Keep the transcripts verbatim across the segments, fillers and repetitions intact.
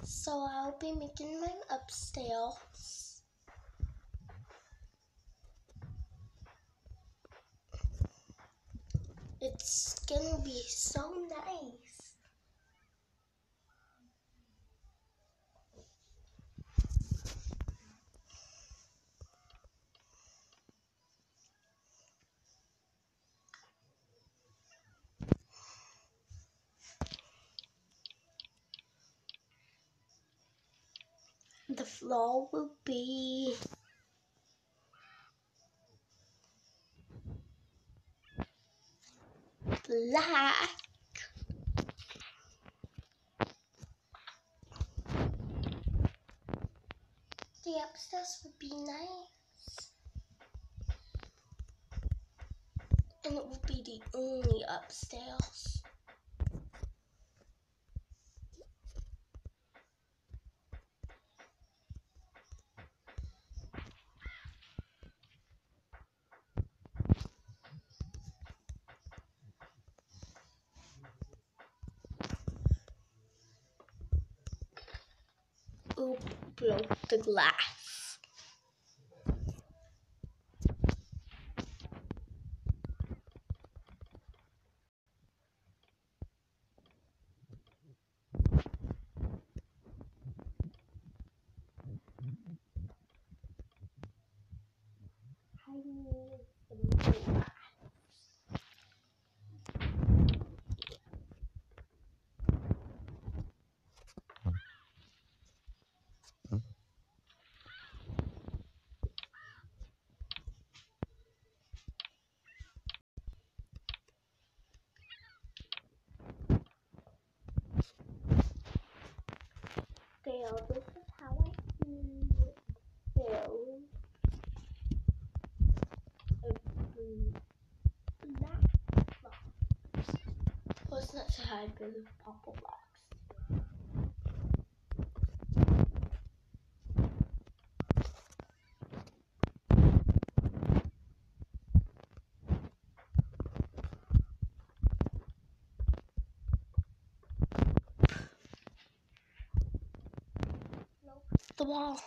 So I'll be making mine upstairs. It's gonna be so nice. The floor will be black. The upstairs would be nice. And it will be the only upstairs. Oh, broke the glass. I need some glass. There, this is how I can build a black box. Well, it's not so hard to build a purple box. The wall.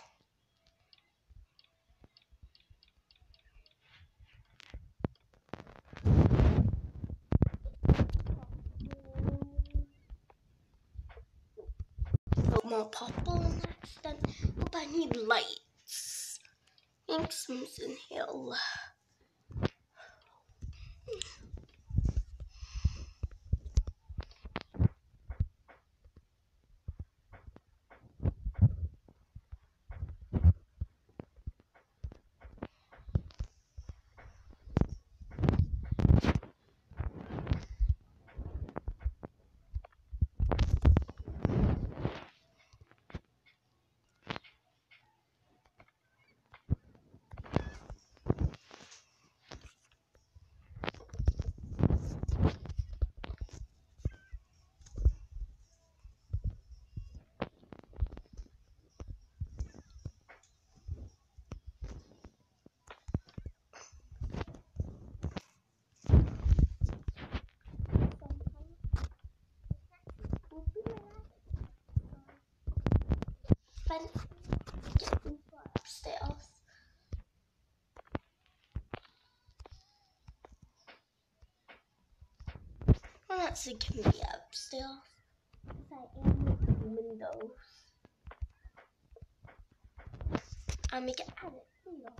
Put more purple on that. Hope I need lights. Thanks, Simpson Hill. Getting upstairs. Well, that's it can be upstairs. Because I am making windows. I'll make it out of window.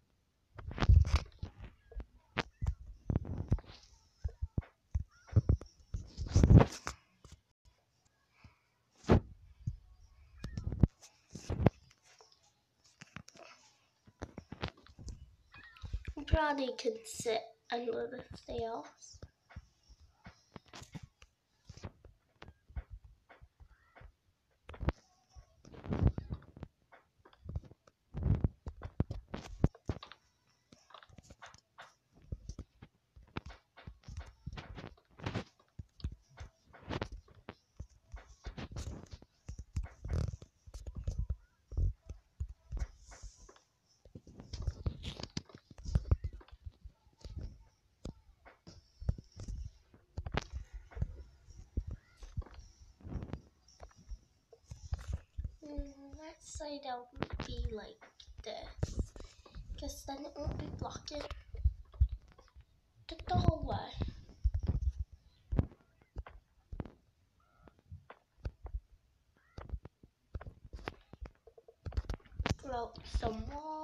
Probably could sit under the stairs. next side I'll be like this, because then it won't be blocking the, the whole way. Throw some more.